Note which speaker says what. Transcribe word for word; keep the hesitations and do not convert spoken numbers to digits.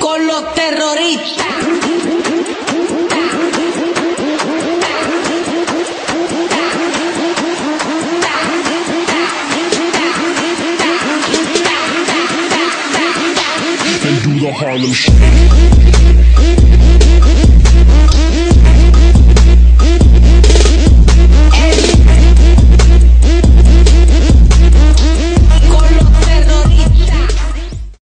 Speaker 1: con los terroristas.
Speaker 2: And do the Harlem Shake.